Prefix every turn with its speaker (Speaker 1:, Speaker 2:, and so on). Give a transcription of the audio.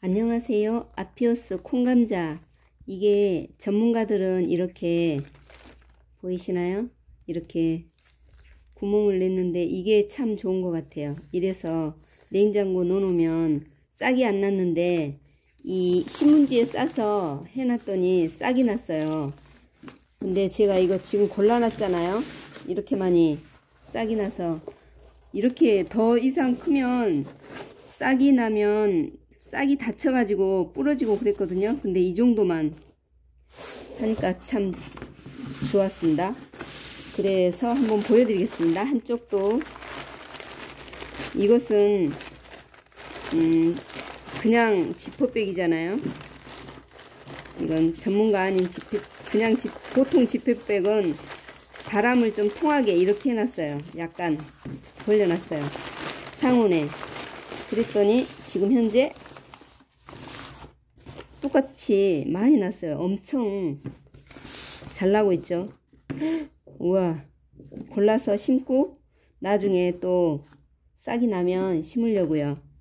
Speaker 1: 안녕하세요. 아피오스 콩감자. 이게 전문가들은 이렇게 보이시나요? 이렇게 구멍을 냈는데 이게 참 좋은 것 같아요. 이래서 냉장고 넣어놓으면 싹이 안 났는데 이 신문지에 싸서 해놨더니 싹이 났어요. 근데 제가 이거 지금 골라놨잖아요. 이렇게 많이 싹이 나서 이렇게 더 이상 크면 싹이 나면 싹이 다쳐가지고 부러지고 그랬거든요. 근데 이 정도만 하니까 참 좋았습니다. 그래서 한번 보여드리겠습니다. 한쪽도 이것은 그냥 지퍼백이잖아요. 이건 전문가 아닌 보통 지퍼백은 바람을 좀 통하게 이렇게 해놨어요. 약간 벌려놨어요. 상온에. 그랬더니 지금 현재 똑같이 많이 났어요. 엄청 잘 나고 있죠. 우와, 골라서 심고 나중에 또 싹이 나면 심으려고요.